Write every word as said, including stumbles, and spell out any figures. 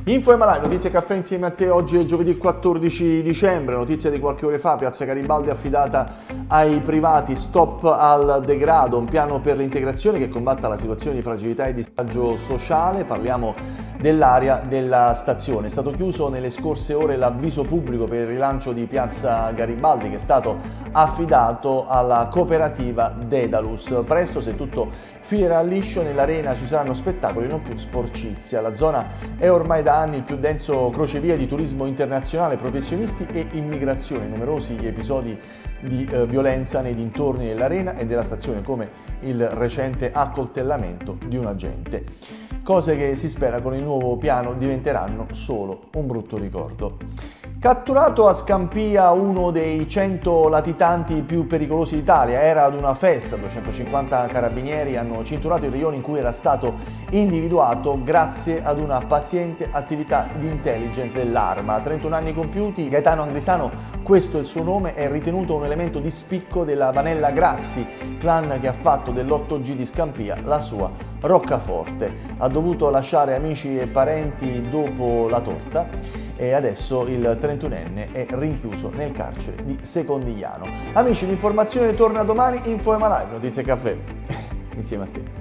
Info Ema Live, notizie caffè insieme a te. Oggi è giovedì quattordici dicembre, notizia di qualche ora fa, Piazza Garibaldi affidata ai privati, stop al degrado, un piano per l'integrazione che combatta la situazione di fragilità e disagio sociale. Parliamo dell'area della stazione. È stato chiuso nelle scorse ore l'avviso pubblico per il rilancio di Piazza Garibaldi che è stato affidato alla cooperativa Dedalus. Presto, se tutto filerà liscio, nell'arena ci saranno spettacoli, non più sporcizia. La zona è ormai da anni il più denso crocevia di turismo internazionale, professionisti e immigrazione. Numerosi gli episodi di eh, violenza nei dintorni dell'arena e della stazione, come il recente accoltellamento di un agente. Cose che si spera con il nuovo piano diventeranno solo un brutto ricordo. Catturato a Scampia uno dei cento latitanti più pericolosi d'Italia, era ad una festa, duecentocinquanta carabinieri hanno cinturato il rione in cui era stato individuato grazie ad una paziente attività di intelligence dell'Arma. A trentuno anni compiuti, Gaetano Angrisano, questo è il suo nome, è ritenuto un elemento di spicco della Vanella Grassi, clan che ha fatto dell'otto G di Scampia la sua roccaforte. Ha dovuto lasciare amici e parenti dopo la torta e adesso il trentunenne è rinchiuso nel carcere di Secondigliano. Amici, l'informazione torna domani. Info Ema Live, notizie caffè insieme a te.